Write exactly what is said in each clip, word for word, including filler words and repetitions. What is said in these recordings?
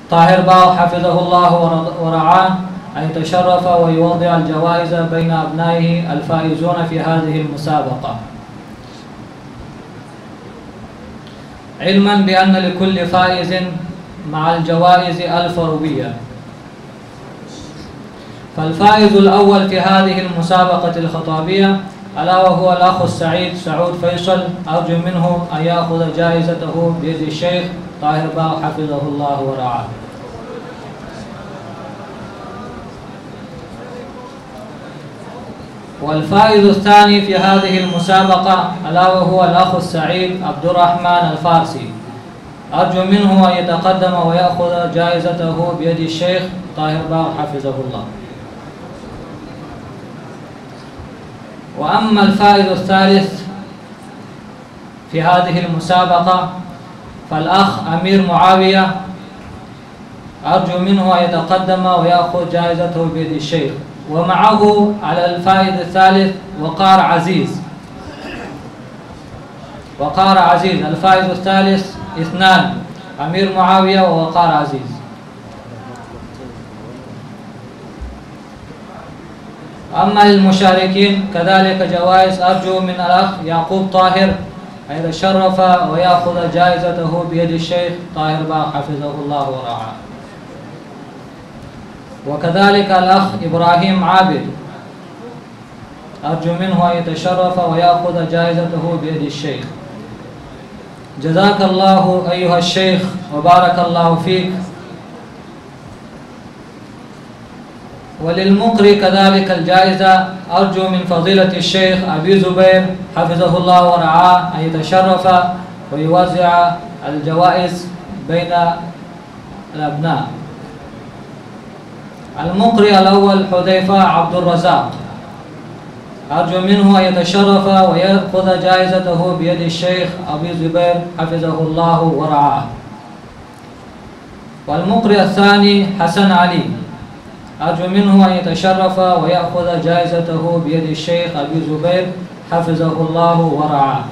طاهر باو حفظه الله ورعاه أن يتشرف ويوضع الجوائز بين أبنائه الفائزون في هذه المسابقة، علما بأن لكل فائز مع الجوائز ألف روبية. فالفائز الأول في هذه المسابقة الخطابية ألا وهو الأخ السعيد سعود فيصل، أرجو منه أن يأخذ جائزته بيد الشيخ طاهر باو حفظه الله ورعاه. والفائز الثاني في هذه المسابقة ألا وهو الأخ السعيد عبد الرحمن الفارسي، أرجو منه أن يتقدم ويأخذ جائزته بيد الشيخ طاهر باو حفظه الله. وأما الفائز الثالث في هذه المسابقة فالأخ أمير معاوية، أرجو منه أن يتقدم ويأخذ جائزته بيد الشيخ. ومعه على الفائز الثالث وقار عزيز، وقار عزيز الفائز الثالث اثنان، أمير معاوية ووقار عزيز. أما للمشاركين كذلك جوائز، أرجو من الأخ يعقوب طاهر أن يتشرف ويأخذ جائزته بيد الشيخ طاهر باو حفظه الله ورعاه. وكذلك الأخ إبراهيم عابد، أرجو منه أن يتشرف ويأخذ جائزته بيد الشيخ. جزاك الله أيها الشيخ وبارك الله فيك. وللمقري كذلك الجائزة، أرجو من فضيلة الشيخ أبي زبير حفظه الله ورعاه أن يتشرف ويوزع الجوائز بين الأبناء. المقري الأول حذيفة عبد الرزاق، أرجو منه أن يتشرف ويأخذ جائزته بيد الشيخ أبي زبير حفظه الله ورعاه. والمقري الثاني حسن علي، أرجو منه أن يتشرف ويأخذ جائزته بيد الشيخ أبي زبير حفظه الله ورعاه.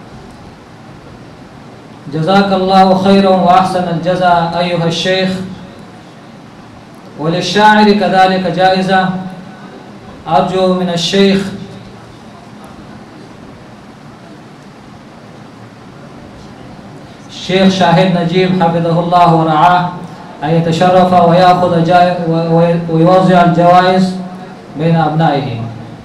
جزاك الله خيرا وأحسن الجزاء أيها الشيخ. وللشاعر كذلك جائزة، أرجو من الشيخ الشيخ شاهد نجيب حفظه الله ورعاه أن يتشرف ويأخذ جاي ويوزع الجوائز بين أبنائه.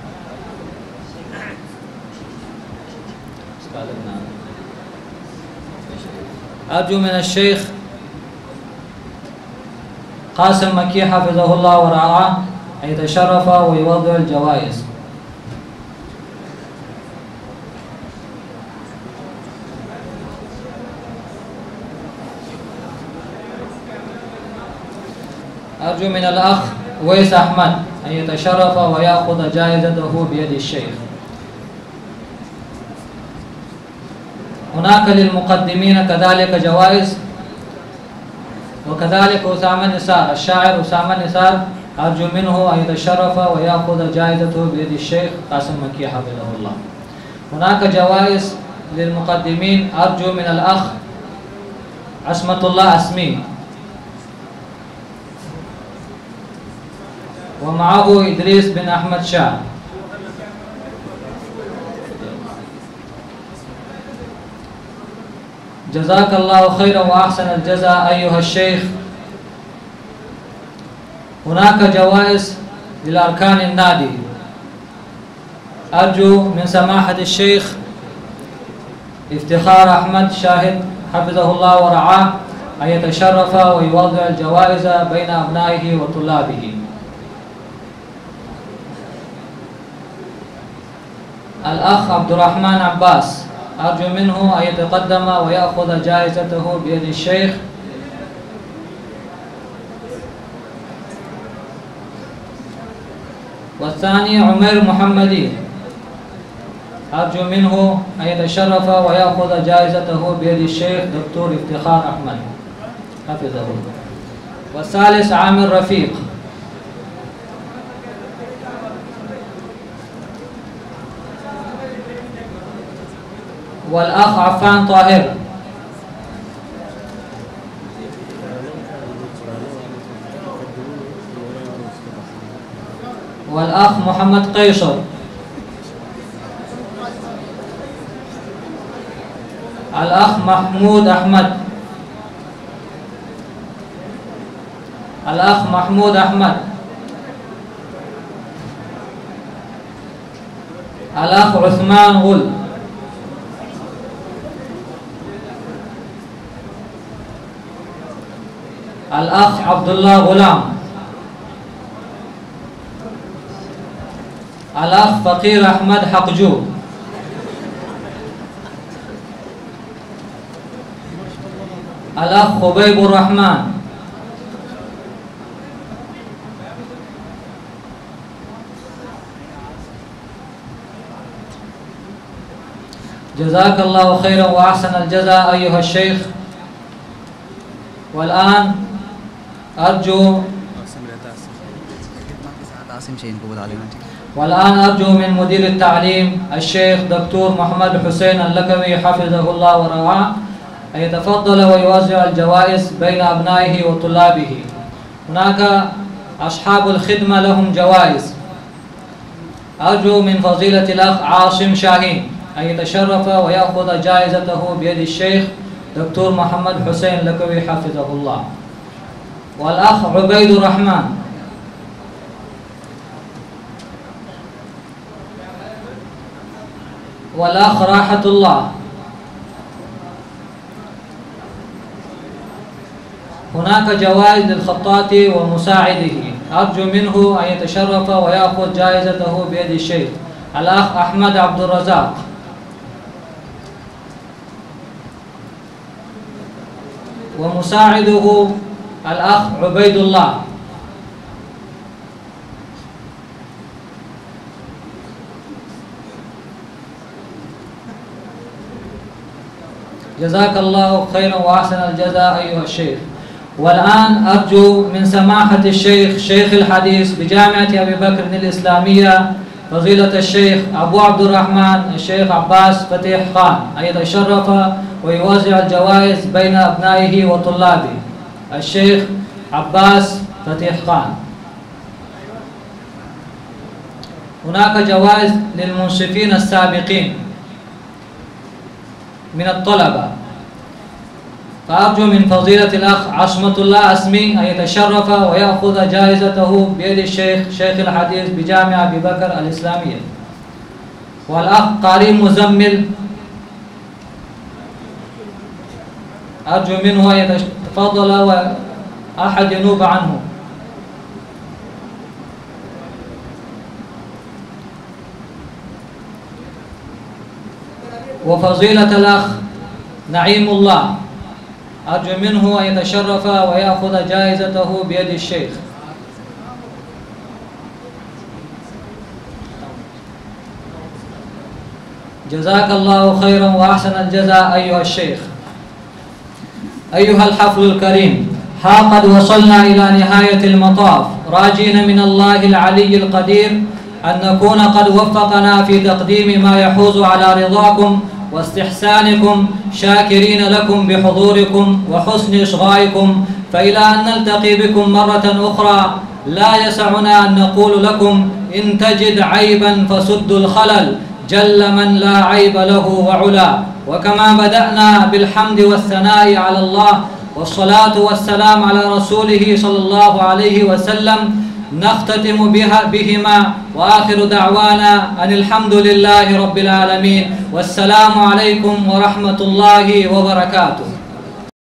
أرجو من الشيخ قاسم مكي حفظه الله ورعاه أن يتشرف ويوزع الجوائز. أرجو من الأخ ويس أحمد أن يتشرف ويأخذ جائزته بيد الشيخ. هناك للمقدمين كذلك جوائز، وكذلك أسامة نسار الشاعر أسامة نسار، أرجو منه أن يتشرف ويأخذ جائزته بيد الشيخ قاسم مكي حفظه الله. هناك جوائز للمقدمين، أرجو من الأخ عصمة الله أسمي، ومعه إدريس بن أحمد شاه. جزاك الله خيرا وأحسن الجزاء أيها الشيخ. هناك جوائز للأركان النادي، أرجو من سماحة الشيخ افتخار أحمد شاهد حفظه الله ورعاه أن يتشرف ويوزع الجوائز بين أبنائه وطلابه. الأخ عبد الرحمن عباس، أرجو منه أن يتقدم ويأخذ جائزته بيد الشيخ. والثاني عمير محمدي، أرجو منه أن يتشرف ويأخذ جائزته بيد الشيخ دكتور افتخار أحمد حفظه. والثالث عامر رفيق. والأخ عفان طاهر. والأخ محمد قيصر. الأخ محمود أحمد. الأخ محمود أحمد. الأخ عثمان غل. الأخ عبد الله غلام. الأخ فقير أحمد حقجو. الأخ خبيب الرحمن. جزاك الله خيرا وأحسن الجزاء أيها الشيخ. والآن أرجو والآن أرجو من مدير التعليم الشيخ دكتور محمد حسين اللكوي حفظه الله ورعاه أن يتفضل ويوزع الجوائز بين أبنائه وطلابه. هناك أصحاب الخدمة لهم جوائز. أرجو من فضيلة الأخ عاصم شاهين أن يتشرف ويأخذ جائزته بيد الشيخ دكتور محمد حسين اللكوي حفظه الله. والأخ عبيد الرحمن. والأخ راحة الله. هناك جوائز للخطاط ومساعده. أرجو منه أن يتشرف ويأخذ جائزته بيد الشيخ الأخ أحمد عبد الرزاق. ومساعده الأخ عبيد الله. جزاك الله خيرا وأحسن الجزاء أيها الشيخ. والآن أرجو من سماحة الشيخ شيخ الحديث بجامعة أبي بكر الإسلامية فضيلة الشيخ أبو عبد الرحمن الشيخ عباس فتيح خان أن يتشرف ويوزع الجوائز بين أبنائه وطلابه. الشيخ عباس فتيح خان. هناك جوائز للمنصفين السابقين من الطلبة. فأرجو من فضيلة الأخ عصمة الله أسمي أن يتشرف ويأخذ جائزته بيد الشيخ شيخ الحديث بجامعة أبي بكر الإسلامية. والأخ قاري مزمل أرجو منه أن يتفضل وأحد ينوب عنه. وفضيلة الأخ نعيم الله أرجو منه أن يتشرف ويأخذ جائزته بيد الشيخ. جزاك الله خيرا وأحسن الجزاء أيها الشيخ. أيها الحفل الكريم، ها قد وصلنا إلى نهاية المطاف، راجين من الله العلي القدير أن نكون قد وفقنا في تقديم ما يحوز على رضاكم واستحسانكم، شاكرين لكم بحضوركم وحسن إصغائكم. فإلى أن نلتقي بكم مرة أخرى لا يسعنا أن نقول لكم إن تجد عيبا فسد الخلل، جل من لا عيب له وعلا. وكما بدأنا بالحمد والثناء على الله والصلاة والسلام على رسوله صلى الله عليه وسلم، نختتم بها بهما. وآخر دعوانا أن الحمد لله رب العالمين، والسلام عليكم ورحمة الله وبركاته.